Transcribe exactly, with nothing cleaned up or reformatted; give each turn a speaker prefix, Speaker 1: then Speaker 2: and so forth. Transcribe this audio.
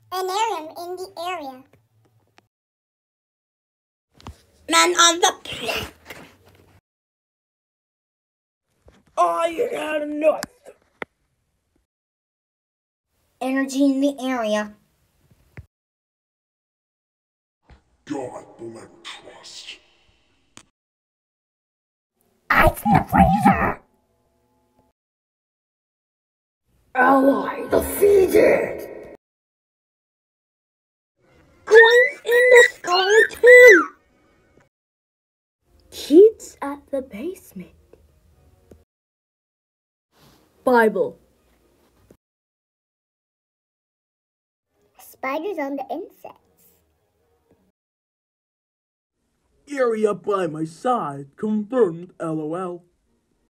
Speaker 1: Planarium in the area.
Speaker 2: Man on the plank. I had enough. Energy in the area.
Speaker 3: God bless trust.
Speaker 2: Ice in the freezer. Ally defeated. Coins in the sky too. Kids at the basement. Bible.
Speaker 1: Spiders on the insects.
Speaker 4: Area by my side, confirmed, lol.